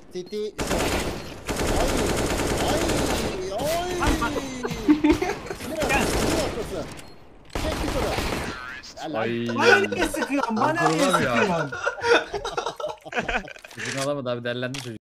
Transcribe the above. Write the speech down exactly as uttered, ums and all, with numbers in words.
City. Ay. Ay. Ay. Biraz. Bir noktası. Çek yukarı. Ay. Bana niye sıkıyorsun? Bana niye Kurban ya. sıkıyorsun? Bizim alamadı abi, derlendi çocuk.